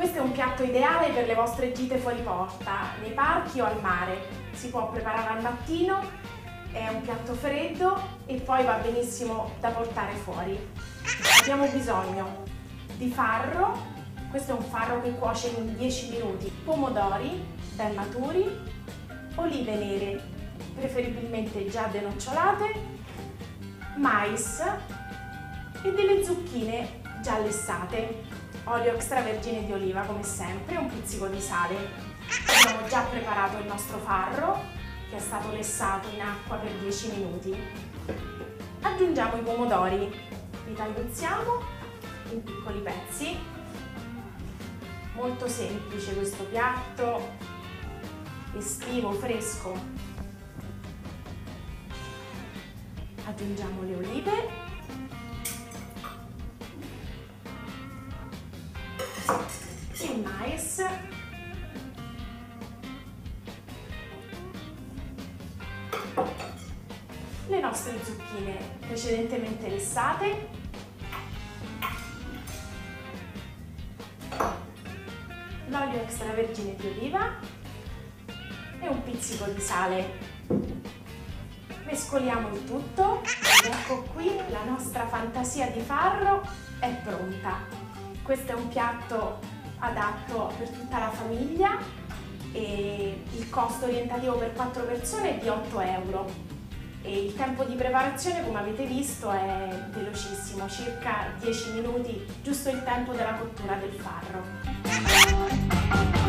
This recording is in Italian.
Questo è un piatto ideale per le vostre gite fuori porta, nei parchi o al mare. Si può preparare al mattino, è un piatto freddo e poi va benissimo da portare fuori. Abbiamo bisogno di farro, questo è un farro che cuoce in 10 minuti, pomodori ben maturi, olive nere, preferibilmente già denocciolate, mais e delle zucchine già lessate, olio extravergine di oliva come sempre, un pizzico di sale. Abbiamo già preparato il nostro farro che è stato lessato in acqua per 10 minuti. Aggiungiamo i pomodori, li tagliuzziamo in piccoli pezzi. Molto semplice questo piatto, estivo, fresco. Aggiungiamo le olive. Il mais, le nostre zucchine precedentemente lessate, l'olio extravergine di oliva e un pizzico di sale. Mescoliamo il tutto ed ecco qui la nostra fantasia di farro è pronta. Questo è un piatto adatto per tutta la famiglia e il costo orientativo per 4 persone è di 8 euro e il tempo di preparazione, come avete visto, è velocissimo, circa 10 minuti, giusto il tempo della cottura del farro.